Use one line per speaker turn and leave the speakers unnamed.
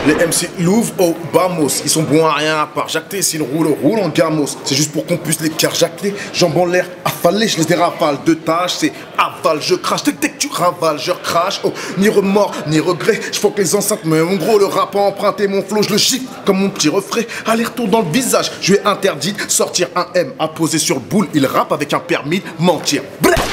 Les MC Louvre au Bamos, ils sont bons à rien à part jacter, s'ils roulent en gamos. C'est juste pour qu'on puisse les carjacter. Jambes en l'air affalés, je les dérafale de tâches. C'est aval, je crache, dès que tu ravales, je recrache. Oh, ni remords, ni regret, je faut que les enceintes. Mais en gros, le rap a emprunté mon flow, je le gifle comme mon petit refrain. Aller-retour dans le visage, je lui ai interdit de sortir un M à poser sur le boule. Il rappe avec un permis de mentir. Bref.